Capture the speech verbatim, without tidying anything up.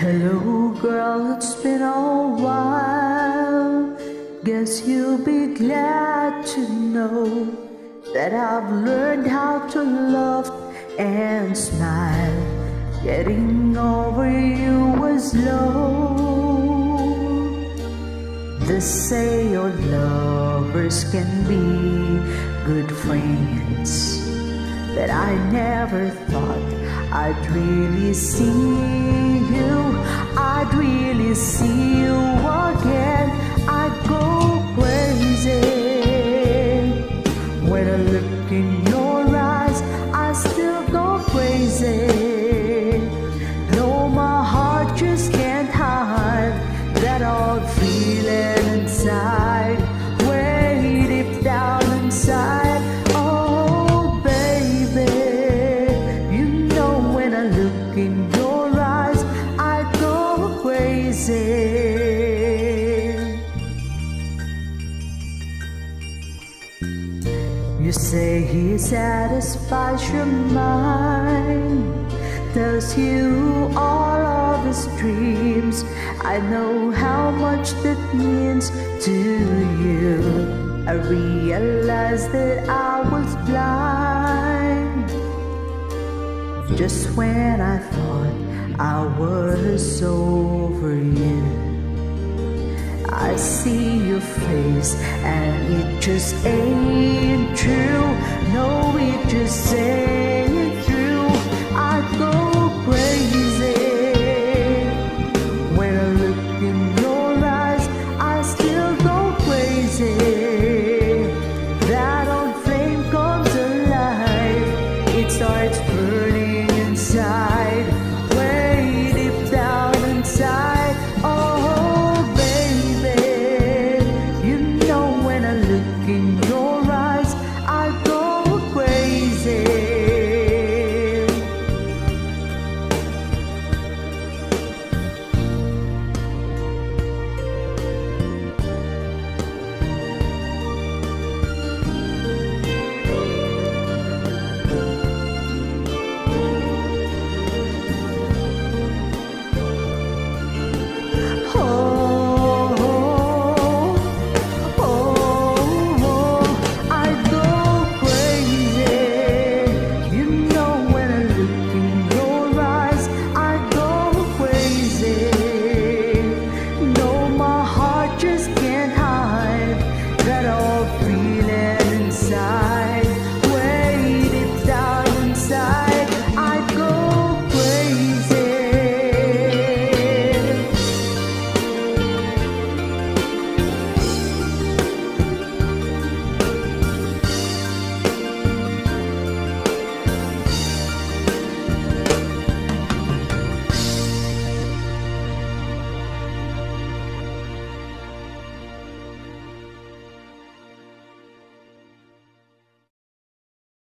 Hello girl, it's been a while. Guess you'll be glad to know that I've learned how to love and smile. Getting over you was slow. They say your lovers can be good friends, but I never thought I'd really see you, I'd really see you again. I'd go crazy when I look in your eyes. I still go crazy. No, my heart just can't hide that old feeling inside, way deep down inside. Oh baby, you know when I look in your eyes, I go crazy. You say he satisfies your mind, tells you all of his dreams. I know how much that means to you. I realized that I was blind just when I thought I was over you. I see your face and it just ain't true. No, it just ain't true. I go crazy when I look in your eyes. I still go crazy. That old flame comes alive. It starts burning inside.